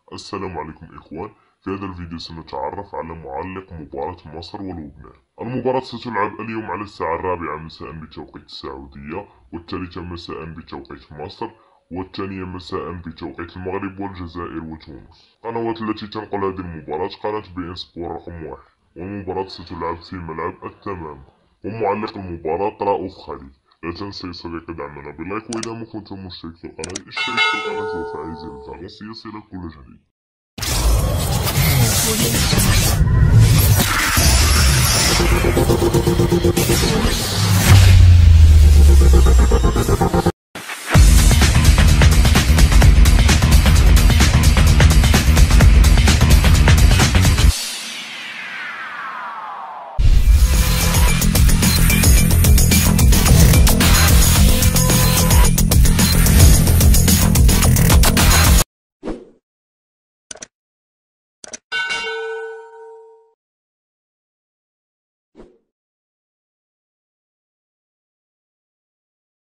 السلام عليكم إخوان. في هذا الفيديو سنتعرف على معلق مباراة مصر ولبنان. المباراة ستلعب اليوم على الساعة 4 مساء بتوقيت السعودية، والثالثة مساء بتوقيت مصر، والثانية مساء بتوقيت المغرب والجزائر وتونس. القنوات التي تنقل هذه المباراة قناة بي إن سبور رقم 1، والمباراة ستلعب في ملعب التمام. ومعلق المباراة رؤوف خليل. لا تنسى يا صديقي دعمنا بلايك، وإذا ما كنت مشترك في القناة اشترك في القناة وفعل زر الجرس ليصلك كل جديد.